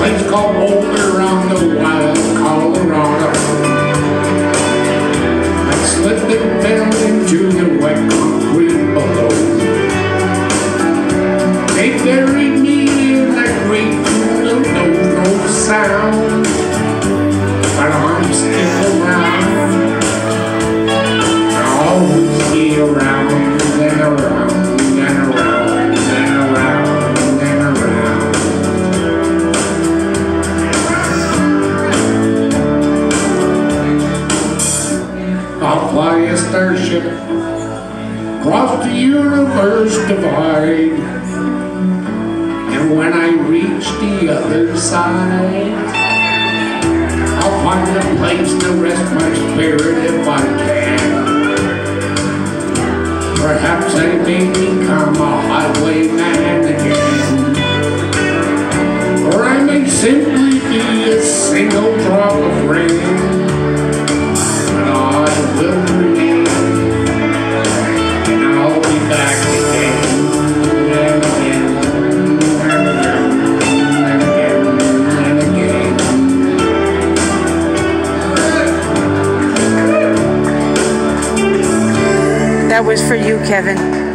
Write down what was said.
place called Boulder on the wild Colorado. I slipped and fell into the wet concrete below. They buried me in that great pool of no sound, but I'm still around. I'll always be around and around and around and around and around. I'll fly a starship across the universe divide, and when I reach the other side, I'll find a place to rest my spirit if I can. Perhaps I may become a highwayman again, or I may simply be a single drop of rain. But I will remain, and I'll be back again and again and again and again and again. That was for you, Kevin.